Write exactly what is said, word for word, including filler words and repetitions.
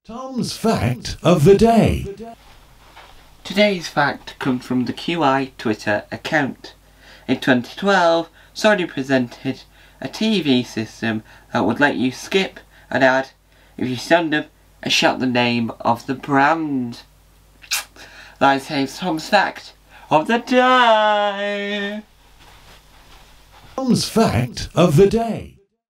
Tom's Fact of the Day. Today's fact comes from the Q I Twitter account. In twenty twelve, Sony presented a T V system that would let you skip an ad if you stand up and shout the name of the brand. That is Tom's Fact of the Day. Tom's Fact of the Day.